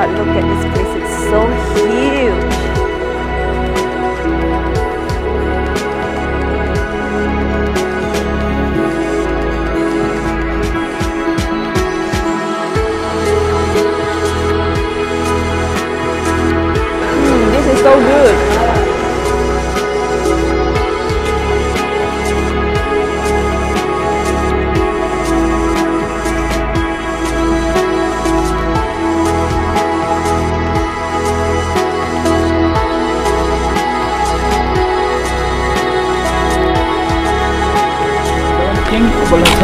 god, look at this place, it's so huge. This is so good.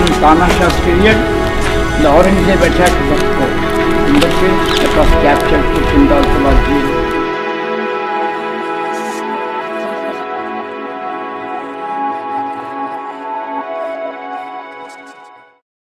Tamasha period, the orange they attacked the industry that was captured.